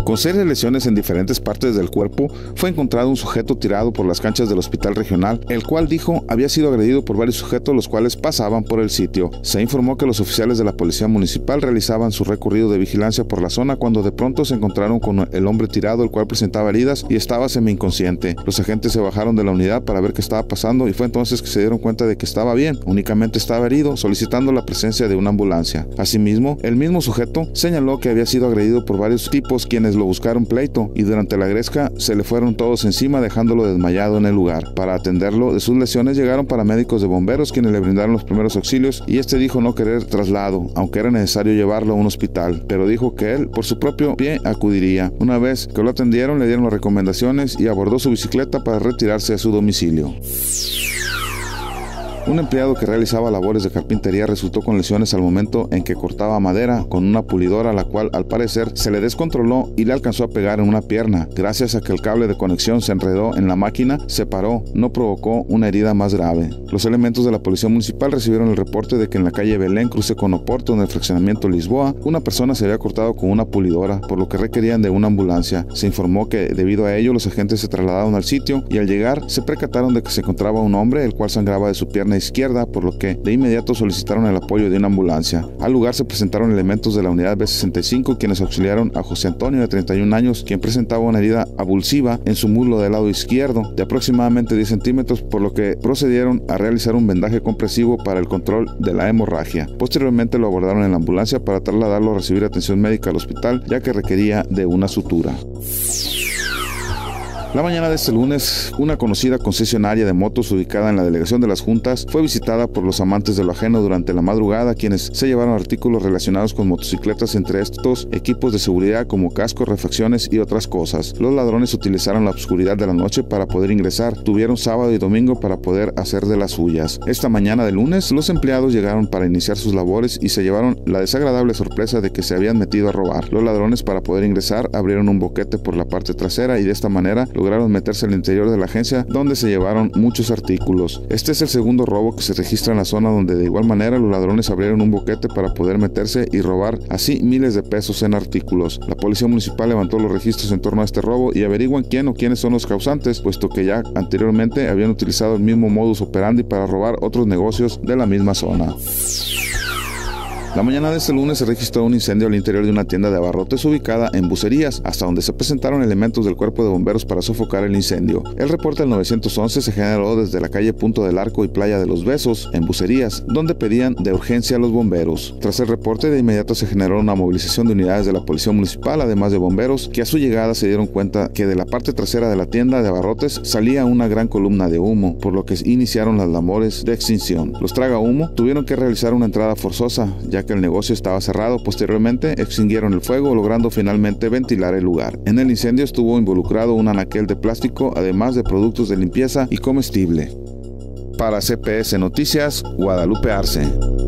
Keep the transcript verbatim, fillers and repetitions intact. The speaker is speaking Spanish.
Con serias lesiones en diferentes partes del cuerpo, fue encontrado un sujeto tirado por las canchas del hospital regional, el cual dijo había sido agredido por varios sujetos los cuales pasaban por el sitio. Se informó que los oficiales de la policía municipal realizaban su recorrido de vigilancia por la zona cuando de pronto se encontraron con el hombre tirado, el cual presentaba heridas y estaba semi-inconsciente. Los agentes se bajaron de la unidad para ver qué estaba pasando y fue entonces que se dieron cuenta de que estaba bien, únicamente estaba herido, solicitando la presencia de una ambulancia. Asimismo, el mismo sujeto señaló que había sido agredido por varios tipos quienes lo buscaron pleito y durante la gresca se le fueron todos encima dejándolo desmayado en el lugar. Para atenderlo de sus lesiones llegaron paramédicos de bomberos quienes le brindaron los primeros auxilios y este dijo no querer traslado, aunque era necesario llevarlo a un hospital, pero dijo que él por su propio pie acudiría. Una vez que lo atendieron le dieron las recomendaciones y abordó su bicicleta para retirarse a su domicilio. Un empleado que realizaba labores de carpintería resultó con lesiones al momento en que cortaba madera con una pulidora, la cual al parecer se le descontroló y le alcanzó a pegar en una pierna. Gracias a que el cable de conexión se enredó en la máquina, se paró, no provocó una herida más grave. Los elementos de la policía municipal recibieron el reporte de que en la calle Belén, cruce con Oporto, en el fraccionamiento Lisboa, una persona se había cortado con una pulidora, por lo que requerían de una ambulancia. Se informó que debido a ello los agentes se trasladaron al sitio y al llegar se percataron de que se encontraba un hombre el cual sangraba de su pierna izquierda, por lo que de inmediato solicitaron el apoyo de una ambulancia. Al lugar se presentaron elementos de la unidad B sesenta y cinco quienes auxiliaron a José Antonio de treinta y un años, quien presentaba una herida avulsiva en su muslo del lado izquierdo de aproximadamente diez centímetros, por lo que procedieron a realizar un vendaje compresivo para el control de la hemorragia. Posteriormente lo abordaron en la ambulancia para trasladarlo a recibir atención médica al hospital, ya que requería de una sutura. La mañana de este lunes, una conocida concesionaria de motos ubicada en la delegación de Las Juntas fue visitada por los amantes de lo ajeno durante la madrugada, quienes se llevaron artículos relacionados con motocicletas, entre estos equipos de seguridad como cascos, refacciones y otras cosas. Los ladrones utilizaron la oscuridad de la noche para poder ingresar, tuvieron sábado y domingo para poder hacer de las suyas. Esta mañana de lunes, los empleados llegaron para iniciar sus labores y se llevaron la desagradable sorpresa de que se habían metido a robar. Los ladrones, para poder ingresar, abrieron un boquete por la parte trasera y de esta manera lograron meterse al interior de la agencia, donde se llevaron muchos artículos. Este es el segundo robo que se registra en la zona, donde de igual manera los ladrones abrieron un boquete para poder meterse y robar así miles de pesos en artículos. La policía municipal levantó los registros en torno a este robo y averiguan quién o quiénes son los causantes, puesto que ya anteriormente habían utilizado el mismo modus operandi para robar otros negocios de la misma zona. La mañana de este lunes se registró un incendio al interior de una tienda de abarrotes ubicada en Bucerías, hasta donde se presentaron elementos del cuerpo de bomberos para sofocar el incendio. El reporte del nueve once se generó desde la calle Punto del Arco y Playa de los Besos, en Bucerías, donde pedían de urgencia a los bomberos. Tras el reporte, de inmediato se generó una movilización de unidades de la policía municipal, además de bomberos, que a su llegada se dieron cuenta que de la parte trasera de la tienda de abarrotes salía una gran columna de humo, por lo que iniciaron las labores de extinción. Los tragahumo tuvieron que realizar una entrada forzosa, ya que el negocio estaba cerrado. Posteriormente extinguieron el fuego, logrando finalmente ventilar el lugar. En el incendio estuvo involucrado un anaquel de plástico, además de productos de limpieza y comestible. Para C P S Noticias, Guadalupe Arce.